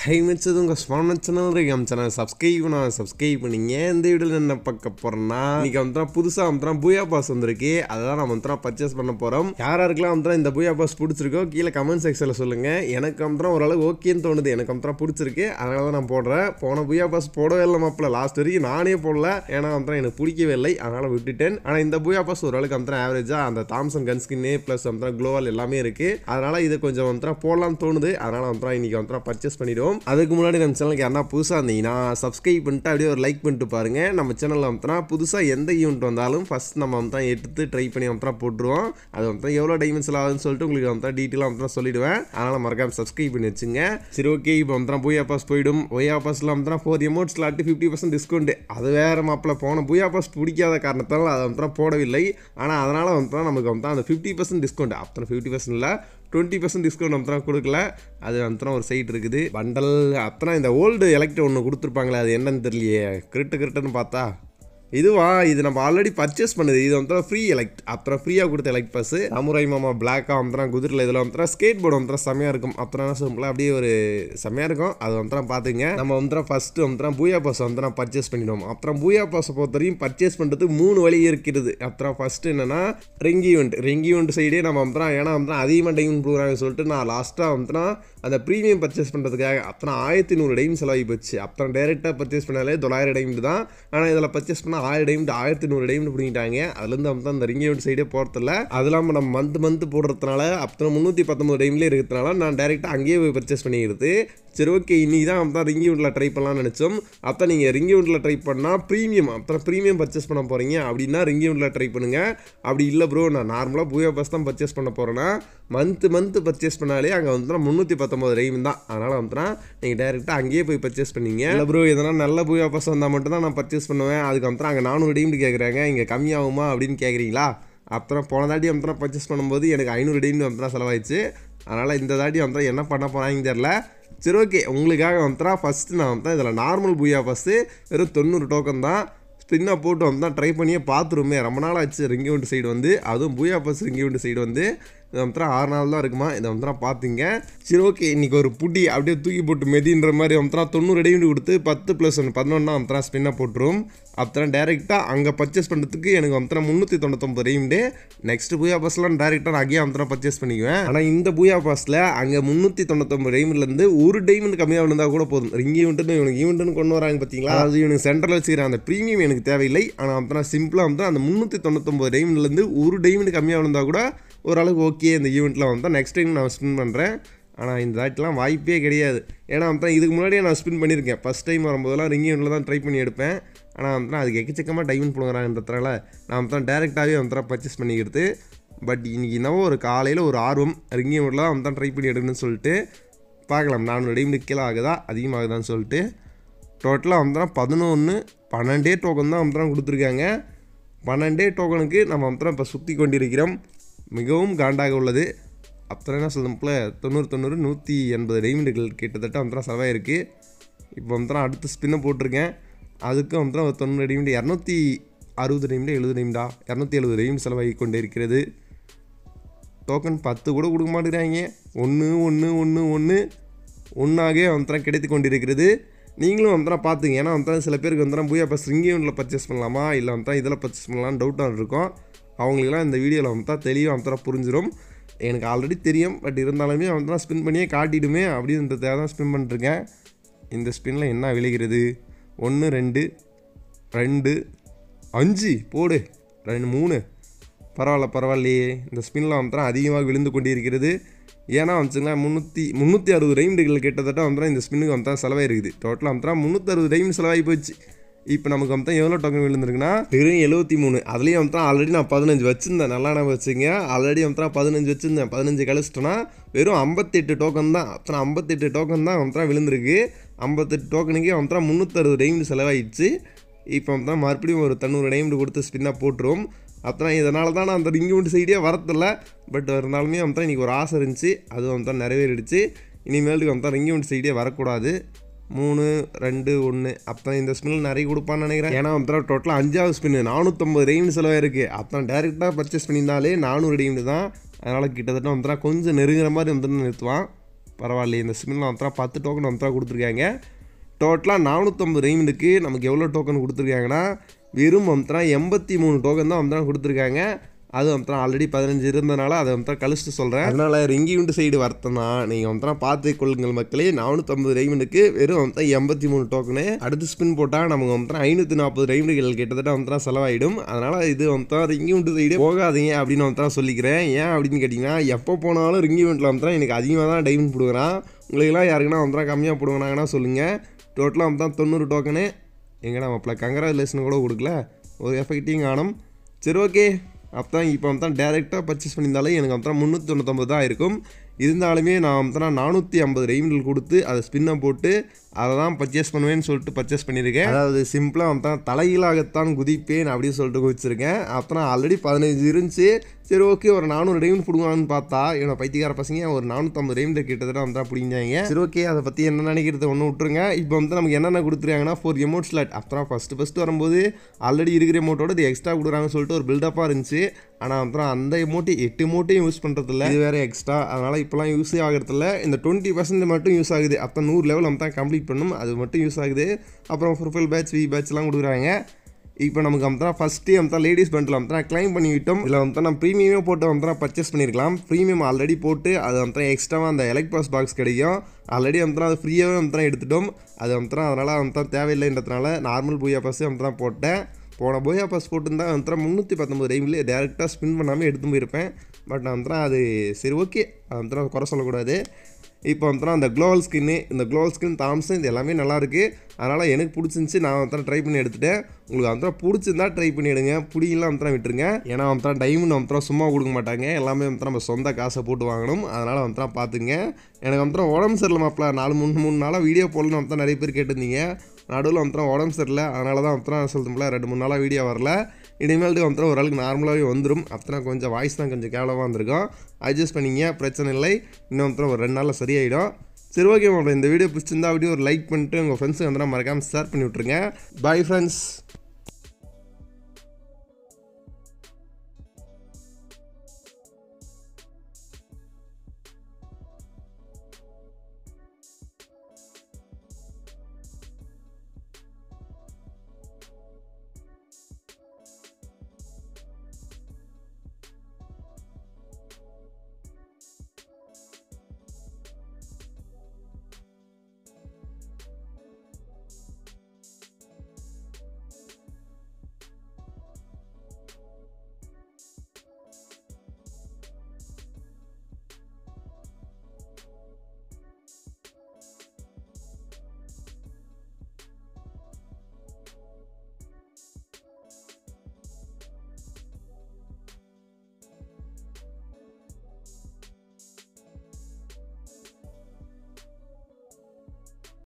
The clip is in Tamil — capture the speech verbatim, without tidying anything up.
ஹை மிச்சது உங்கள் ஸ்மார்ட் சேனல் இருக்கு நம்ம சேனல் சப்ஸ்கிரைப் நான் சப்ஸ்கிரைப் பண்ணிங்க. இந்த வீடியோவில் என்ன பார்க்க போகிறோன்னா இன்றைக்கி வந்து புதுசாக வந்து பூயா பாஸ் வந்திருக்கு. அதெல்லாம் நம்ம வந்து பர்ச்சேஸ் பண்ண போகிறோம். யாராருக்கெல்லாம் வந்து இந்த பூயா பாஸ் பிடிச்சிருக்கோ கீழே கமெண்ட் செக்ஷனில் சொல்லுங்கள். எனக்கு வந்து ஓரளவு ஓகேன்னு தோணுது, எனக்கு வந்து பிடிச்சிருக்கு, அதனால தான் நான் போடுறேன். போன பூயா பாஸ் போடவே இல்லை மாப்பிள்ள, லாஸ்ட் வரைக்கும் நானே போடல, ஏன்னா வந்து எனக்கு பிடிக்கவே இல்லை, அதனால் விட்டுட்டேன். ஆனால் இந்த பூயா பாஸ் ஓரளவுக்கு வந்து ஆவரேஜாக அந்த தாம்சன் கன் ஸ்கின்னு ப்ளஸ் வந்து க்ளோவால் எல்லாமே இருக்குது. அதனால் இதை கொஞ்சம் வந்து போடலாம்னு தோணுது, அதனால் வந்து இன்றைக்கி வந்து பர்ச்சேஸ் பண்ணிடுவோம். அதுக்கு முன்னாடி நம்ம சேனலுக்கு யாரா புதுசாக இருந்தீங்கன்னா சப்ஸ்கிரைப் பண்ணிட்டு அப்படியே ஒரு லைக் பண்ணிட்டு பாருங்க. நம்ம சேனலில் வந்து புதுசாக எந்த ஈவெண்ட் வந்தாலும் ஃபர்ஸ்ட் நம்ம வந்து எடுத்து ட்ரை பண்ணி வந்து போட்டுருவோம். அது வந்து எவ்வளோ டைமண்ட்ஸில் ஆகுதுன்னு சொல்லிட்டு உங்களுக்கு வந்து டீட்டெயிலாக வந்து சொல்லிடுவேன். அதனால் மறக்காம சப்ஸ்கிரைப் பண்ணி வச்சுங்க. சரி ஓகே, இப்போ வந்து பூயா பாஸ் போயிடும். பூயா பாஸில் வந்து ஃபோர் எமௌண்ட்ஸ் லாட்டி ஃபிஃப்டி பர்சன்ட் டிஸ்கவுண்ட். அது வேறு மாப்பிள்ள, போன பூயா பாஸ் பிடிக்காத காரணத்தால் அதை வந்து போடவில்லை. ஆனால் அதனால் வந்து நமக்கு வந்து அந்த ஃபிஃப்டி பர்சன்ட் டிஸ்கவுண்ட், அப்புறம் ஃபிஃப்டி பர்சன்ட் இல்லை டுவெண்ட்டி பர்சன்ட் டிஸ்கவுண்ட் நம்ம தான் கொடுக்கல. அது வந்து ஒரு சைட் இருக்குது பண்டல். அத்தனை இந்த ஓல்டு எலக்ட்ரிக் ஒன்று கொடுத்துருப்பாங்களே, அது என்னன்னு தெரியலையே, கிரிட்டு கிரிட்டுன்னு பார்த்தா இதுவா, இது நம்ம ஆல்ரெடி பர்ச்சேஸ் பண்ணுது. இது வந்து ஃப்ரீ எலக்ட், அப்புறம் ஃப்ரீயாக கொடுத்த எலக்ட் பாஸ். சாமுராய் மாமா பிளாக்காக வந்துடும் குதிரில். இதில் வந்து ஸ்கேட் போர்டு வந்து செம்மையாக இருக்கும். அப்புறம் சிம்பிளாக அப்படியே ஒரு செம்மையாக இருக்கும். அது வந்து பார்த்துங்க. நம்ம வந்து ஃபஸ்ட்டு வந்து பூயா பாஸ் வந்து நான் பர்ச்சேஸ் பண்ணிவிடுவோம். அப்புறம் பூயா பாஸை பொறுத்த வரையும் பர்ச்சேஸ் பண்ணுறதுக்கு மூணு வழி இருக்கிறது. அப்புறம் ஃபஸ்ட்டு என்னென்னா ரிங் ஈவெண்ட். ரிங் ஈவெண்ட் சைடே நம்ம வந்து ஏன்னா வந்து அதிகமாக டைமண்ட் கொடுக்குறாங்கன்னு சொல்லிட்டு நான் லாஸ்ட்டாக வந்து அந்த ப்ரீமியம் பர்ச்சேஸ் பண்ணுறதுக்காக அப்புறம் ஆயிரத்தி நூறு டைம் செலவாகி போச்சு. அப்புறம் டேரெக்டாக பர்ச்சேஸ் பண்ணாலே தொள்ளாயிரம் டைம் தான். ஆனால் இதில் பர்ச்சேஸ் பண்ணால் ஆயிரம் டைம் ஆயிரத்தி நூறு டைம் பிடிக்கிட்டாங்க. அதுலேருந்து வந்து அந்த ரிங் ஈவெண்ட் சைடே போகிறதில்ல. அது இல்லாமல் நம்ம மந்த் மந்த் போடுறதுனால அப்புறம் முந்நூற்றி பத்தொம்பது டைம்லேயே இருக்கிறதுனால நான் டேரெக்டாக அங்கேயே போய் பர்ச்சேஸ் பண்ணிக்கிறது. சரி ஓகே, இன்றைக்கி தான் வந்து ரிங் ஈவெண்ட்டில் ட்ரை பண்ணலாம்னு நினச்சோம். அப்போ நீங்கள் ரிங் ஈவெண்ட்டில் ட்ரை பண்ணால் ப்ரீமியம், அப்புறம் ப்ரீமியம் பர்ச்சேஸ் பண்ண போகிறீங்க அப்படின்னா ரிங் ஈவெண்ட்டில் ட்ரை பண்ணுங்கள். அப்படி இல்லை ப்ரோ, நான் நார்மலாக பூயா பாஸ் தான் பர்ச்சேஸ் பண்ண போகிறேன்னா மந்த்து மந்த்து பர்ச்சேஸ் பண்ணாலே அங்கே வந்து முந்நூற்றி பத்தொம்பது டைம் தான். அதனால் வந்து நீங்கள் டேரெக்டாக அங்கேயே போய் பர்ச்சேஸ் பண்ணிங்க. இல்லை ப்ரோ, எதனால் நல்ல பூயா பாஸ் வந்தால் மட்டும் தான் நான் பர்ச்சேஸ் பண்ணுவேன், அதுக்கு வந்து அங்கே நானூறு டைம் கேட்குறாங்க, இங்கே கம்மியாகுமா அப்படின்னு கேட்குறீங்களா? அப்புறம் போன தாட்டி வந்து பர்ச்சேஸ் பண்ணும்போது எனக்கு ஐநூறு டைம் வந்து செலவாயிடுச்சு. அதனால் இந்த தாட்டி வந்து என்ன பண்ண போகிறாங்கன்னு தெரில. சரி ஓகே, உங்களுக்காக வந்துட்டா ஃபஸ்ட்டு நான் வந்து இதில் நார்மல் பூயா பாஸு வெறும் தொண்ணூறு டோக்கன் தான். ஸ்பின்னாக போட்டு வந்து ட்ரை பண்ணியே பார்த்துருமே, ரொம்ப நாள் ஆச்சு. ரிங் ஈவெண்ட் சைடு வந்து அதுவும் பூயா பாஸ் ரிங் ஈவெண்ட் சைடு வந்து இது வந்து ஆறு நாள் தான் இருக்குமா. இதை வந்து பார்த்துங்க. சரி ஓகே, இன்றைக்கி ஒரு புட்டி அப்படியே தூக்கி போட்டு மெதின்ற மாதிரி வந்து தொண்ணூறு டைம் கொடுத்து பத்து ப்ளஸ் ஒன்று பதினொன்னா வந்து ஸ்பின்னாக போட்டுரும். அப்புறம் டேரெக்டாக அங்கே பர்ச்சேஸ் பண்ணுறதுக்கு எனக்கு வந்து முந்நூற்றி தொண்ணூத்தொம்பது டைம்ண்டு. நெக்ஸ்ட் பூயா பாஸ்லாம் டேரெக்டாக நான் அங்கேயே வந்து பர்ச்சேஸ் பண்ணிக்குவேன். ஆனால் இந்த பூயா பாஸில் அங்கே முந்நூற்றி தொண்ணூத்தொம்பது டைம்லேருந்து ஒரு டைமண்ட் கம்மியாக இருந்தால் கூட போதும். ரிங் ஈவெண்ட்டுன்னு இவனுக்கு ஈவெண்ட்டுன்னு கொண்டு வராங்க பார்த்தீங்களா, அது இவனுக்கு சென்டரில் வச்சுக்கிறேன். அந்த ப்ரீமியம் எனக்கு தேவையில்லை. ஆனால் வந்து சிம்பிளாக வந்து அந்த முந்நூற்றி தொண்ணூத்தொம்பது டைம்லேருந்து ஒரு டைமண்ட் கம்மியாக இருந்தால் கூட ஓரளவுக்கு ஓகே. இந்த ஈவெண்ட்டில் வந்து நெக்ஸ்ட் டைம் நான் ஸ்பின் பண்ணுறேன். ஆனால் இந்த தாட்டிலாம் வாய்ப்பே கிடையாது. ஏன்னா வந்து இதுக்கு முன்னாடியே நான் ஸ்பின் பண்ணியிருக்கேன். ஃபஸ்ட் டைம் வரும்போதெல்லாம் ரிங் ஈவெண்ட்டில் தான் ட்ரை பண்ணி எடுப்பேன். ஆனால் வந்து அதுக்கு எக்கச்சக்கமாக டைமண்ட் போடுங்கிறாங்கன்றதுனால நான் வந்து டேரெக்டாகவே வந்து பர்ச்சேஸ் பண்ணிக்கிறது. பட் இன்றைக்கி என்னவோ ஒரு காலையில் ஒரு ஆர்வம், ரிங் ஈவெண்ட்டில் தான் வந்து ட்ரை பண்ணி எடுக்கணும்னு சொல்லிட்டு பார்க்கலாம் நானூறு டைமண்ட் கீழே ஆகுதா அதிகமாகுதான்னு சொல்லிட்டு. டோட்டலாக வந்து பதினொன்று பன்னெண்டே டோக்கன் தான் வந்து கொடுத்துருக்காங்க. பன்னெண்டே டோக்கனுக்கு நம்ம வந்து இப்போ சுற்றி கொண்டிருக்கிறோம். மிகவும் காண்டாக உள்ளது. அப்புறம் என்ன சொல்லணும்ல, தொண்ணூறு தொண்ணூறு நூற்றி எண்பது டைமண்டுகள் கிட்டத்தட்ட வந்து செலவாயிருக்கு. இப்போ வந்து அடுத்த ஸ்பின்னை போட்டிருக்கேன். அதுக்கு வந்து ஒரு தொண்ணூறு டைமண்டு இரநூத்தி அறுபது டைமண்டு எழுபது டைம்டா இரநூத்தி எழுபது டைமண்ட் செலவாகி கொண்டு இருக்கிறது. டோக்கன் பத்து கூட கொடுக்க மாட்டேங்கிறாங்க. ஒன்று ஒன்று ஒன்று ஒன்று ஒன்றாகவே வந்து கிடைத்து கொண்டிருக்கிறது. நீங்களும் வந்து பார்த்துங்க. ஏன்னா வந்து சில பேருக்கு வந்து பூயா பாஸ் ரிங் ஈவெண்ட்டில் பர்ச்சேஸ் பண்ணலாமா இல்லை வந்து இதில் பர்ச்சேஸ் பண்ணலாம்னு டவுட்டாக இருக்கும். அவங்களுக்குலாம் இந்த வீடியோவில் வந்து தெளிவாக வந்து புரிஞ்சிடும். எனக்கு ஆல்ரெடி தெரியும், பட் இருந்தாலுமே வந்து ஸ்பின் பண்ணியே காட்டிடுமே அப்படின்றதுக்காக தான் ஸ்பின் பண்ணிட்டுருக்கேன். இந்த ஸ்பின்னில் என்ன விளைகிறது? ஒன்று ரெண்டு ரெண்டு அஞ்சு போடு, ரெண்டு மூணு பரவாயில்ல பரவாயில்லையே. இந்த ஸ்பின்னில் வந்து அதிகமாக விழுந்து கொண்டு இருக்கிறது. ஏன்னா வந்துச்சுங்களா முந்நூற்றி முந்நூற்றி அறுபது டைம்கள் கிட்டத்தட்ட வந்து இந்த ஸ்பின்னுக்கு வந்து செலவாக இருக்குது. டோட்டலாக வந்து முந்நூற்றி அறுபது டைம் செலவாகி போச்சு. இப்போ நமக்கு வந்து எவ்வளோ டோக்கன் விழுந்துருக்குன்னா வெறும் எழுபத்தி மூணு. அதுலேயும் வந்து ஆல்ரெடி நான் பதினஞ்சு வச்சுருந்தேன். நல்லா நான் வச்சுங்க. ஆல்ரெடி வந்து பதினஞ்சு வச்சுருந்தேன். பதினஞ்சு கழிச்சிட்டோன்னா வெறும் ஐம்பத்தெட்டு டோக்கன் தான். அப்புறம் ஐம்பத்தெட்டு டோக்கன் தான் வந்து விழுந்திருக்கு. ஐம்பத்தெட்டு டோக்கனுக்கே வந்து முந்நூற்றறுபது டைம் செலவாயிடுச்சு. இப்போ வந்து மறுபடியும் ஒரு தொண்ணூறு டைம் கொடுத்து ஸ்பின்னாக போட்டுருவோம். அப்புறம் இதனால தான் நான் அந்த ரிங் ஈவெண்ட் சைடே வரதில்லை. பட் இருந்தாலுமே வந்து இன்றைக்கி ஒரு ஆசை இருந்துச்சு, அது வந்து நிறைவேறிடுச்சு. இனிமேலுக்கு வந்து ரிங் ஈவெண்ட் சைடே வரக்கூடாது. மூணு ரெண்டு ஒன்று அப்புறம் இந்த ஸ்பின்னில் நிறைய கொடுப்பான்னு நினைக்கிறேன். ஏன்னா வந்து டோட்டலாக அஞ்சாவது ஸ்பின்னு நானூற்றம்பது டைம் செலவாயிருக்கு. அப்புறம் டேரெக்டாக பர்ச்சேஸ் பண்ணியிருந்தாலே நானூறு டைம் தான். அதனால் கிட்டத்தட்ட வந்து கொஞ்சம் நெருங்குற மாதிரி வந்து நிறுத்துவான். பரவாயில்லையே இந்த ஸ்பின்னில் வந்து பத்து டோக்கன் வந்து கொடுத்துருக்காங்க. டோட்டலாக நானூற்றம்பது டைமண்டுக்கு நமக்கு எவ்வளோ டோக்கன் கொடுத்துருக்காங்கன்னா வெறும் வந்து எண்பத்தி மூணு டோக்கன் தான் வந்து கொடுத்துருக்காங்க. அது வந்து ஆல்ரெடி பதினஞ்சு இருந்தனால அதை வந்து கழிச்சிட்டு சொல்கிறேன். அதனால் ரிங்கி உண்டு சைடு வரத்தனா நீங்கள் வந்து பார்த்து கொள்ளுங்கள் மக்களே. நானூற்றம்பது டைமண்டுக்கு வெறும் வந்து எண்பத்தி மூணு டோக்கனு. அடுத்து ஸ்பின் போட்டால் நமக்கு வந்து ஐநூற்றி நாற்பது டைமண்டுகள் கிட்டத்தட்ட வந்து செலவாயிடும். அதனால் இது வந்து ரிங்கி உண்டு சைடு போகாதீங்க அப்படின்னு வந்து சொல்லிக்கிறேன். ஏன் அப்படின்னு கேட்டிங்கன்னா எப்போ போனாலும் ரிங்கி உண்டில் வந்து எனக்கு அதிகமாக தான் டைமண்ட் போடுகிறான். உங்களுக்கெல்லாம் யாருக்குன்னா வந்து கம்மியாக போடுவாங்கன்னா சொல்லுங்கள். டோட்டலாக வந்து தொண்ணூறு டோக்கனு எங்கடா மாப்பிள்ள கங்க்ராச்சுலேஷன் கூட கொடுக்கல, ஒரு எஃபெக்டிங் ஆனம். சரி ஓகே, அப்போ தான் இப்போ வந்து தான் டேரெக்டாக பர்ச்சேஸ் பண்ணியிருந்தாலே எனக்கு வந்து முந்நூற்றி தொண்ணூற்றொம்பது தான் இருக்கும். இருந்தாலுமே நான் வந்து நானூற்றி ஐம்பது டைமண்ட் கொடுத்து அதை ஸ்பின்னை போட்டு அதை தான் பர்ச்சேஸ் பண்ணுவேன்னு சொல்லிட்டு பர்ச்சேஸ் பண்ணியிருக்கேன். அதாவது சிம்பிளாக வந்து தலையிலாகத்தான் குதிப்பேன் அப்படின்னு சொல்லிட்டு குதிச்சிருக்கேன். அப்போ நான் ஆல்ரெடி பதினஞ்சு இருந்துச்சு. சரி ஓகே ஒரு நானூறு டைமண்ட் பிடுங்கலான்னு பார்த்தா என்னோட பைத்தியக்கார பசங்க ஒரு நானூற்றம்பது டைமண்ட் கிட்டத்தட்ட வந்து பிடிங்காங்க. சரி ஓகே அதை பற்றி என்ன நினைக்கிறது ஒன்று விட்டுருங்க. இப்போ வந்து நமக்கு என்னென்ன கொடுத்துருக்காங்கன்னா ஃபோர் எமௌண்ட் ஸ்லாட். அப்புறம் ஃபஸ்ட்டு ஃபஸ்ட்டு வரும்போது ஆல்ரெடி இருக்கிற எமௌண்ட்டோட இது எக்ஸ்ட்ரா கொடுக்குறாங்கன்னு சொல்லிட்டு ஒரு பில்டப்பாக இருந்துச்சு. ஆனால் அப்புறம் அந்த எமௌண்ட்டு எட்டு எமௌண்ட்டையும் யூஸ் பண்ணுறதில்ல, இது வேறு எக்ஸ்ட்ரா. அதனால் இப்போலாம் யூஸே ஆகிறதில்ல. இந்த டுவெண்ட்டி பர்சன்ட் மட்டும் யூஸ் ஆகுது. அப்போ நூறு லெவல் நம்ம தான் கம்ப்ளீட் பண்ணும், அது மட்டும் யூஸ் ஆகுது. அப்புறம் ப்ரொஃபைல் பேட்ச் வி பேட்ச்லாம் கொடுக்குறாங்க. இப்போ நமக்கு வந்து ஃபஸ்ட்டு வந்து லேடிஸ் பண்டில் வந்து கிளைம் பண்ணிவிட்டோம். இதில் வந்து நான் ப்ரீமியமே போட்டு வந்து பர்ச்சேஸ் பண்ணியிருக்கலாம். ப்ரீமியம் ஆல்ரெடி போட்டு அது வந்து எக்ஸ்ட்ராவாக அந்த எலக்ட்ராஸ் பாக்ஸ் கிடைக்கும். ஆல்ரெடி வந்து அது ஃப்ரீயாகவே வந்து எடுத்துட்டோம். அது வந்து அதனால் வந்து தேவையில்லைன்றதுனால நார்மல் பூயா பாஸ் வந்து போட்டேன். போன பூயா பாஸ் போட்டுருந்தா வந்து முந்நூற்றி பத்தொம்பது டைம்லேயே டேரெக்டாக ஸ்பின் பண்ணாமல் எடுத்து போயிருப்பேன். பட் நான் வந்து அது சரி ஓகே, அது வந்து குறை சொல்லக்கூடாது. இப்போ வந்து அந்த க்ளோவல் ஸ்கின்னு, இந்த க்ளோவல் ஸ்கின் தாம்சன் இது எல்லாமே நல்லாயிருக்கு. அதனால் எனக்கு பிடிச்சிருந்துச்சி, நான் வந்து ட்ரை பண்ணி எடுத்துகிட்டேன். உங்களுக்கு வந்து பிடிச்சிருந்தா ட்ரை பண்ணிவிடுங்க, பிடிக்கலாம் வந்து விட்டுருங்க. ஏன்னா வந்து டைமண்ட் வந்து சும்மா கொடுக்க மாட்டாங்க, எல்லாமே வந்து நம்ம சொந்த காசை போட்டு வாங்கணும். அதனால் வந்து பார்த்துங்க. எனக்கு வந்து உடம்பு சரியில்லை மாப்பிள்ள, நாலு மூணு மூணு நாளாக வீடியோ போடணும்னு வந்து நிறைய பேர் கேட்டிருந்தீங்க. நடுவில் வந்து உடம்பு சரியில்லை, அதனால தான் வந்து சொல்லும்ல ரெண்டு மூணு நாளாக வீடியோ வரல. இனிமேல்ட்டு வந்து ஓரளவுக்கு நார்மலாகவே வந்துடும். அப்போ கொஞ்சம் வாய்ஸ் தான் கொஞ்சம் கேவலமாக வந்திருக்கும், அட்ஜஸ்ட் பண்ணிங்க, பிரச்சனை இல்லை. இன்னும் வந்து ஒரு ரெண்டு நாளில் சரியாயிடும். சரி ஓகே மாப்பிள்ள, இந்த வீடியோ பிடிச்சிருந்தா வீடியோ ஒரு லைக் பண்ணிட்டு உங்கள் ஃப்ரெண்ட்ஸுக்கு வந்து மறக்காமல் ஷேர் பண்ணி விட்ருங்க. Bye friends.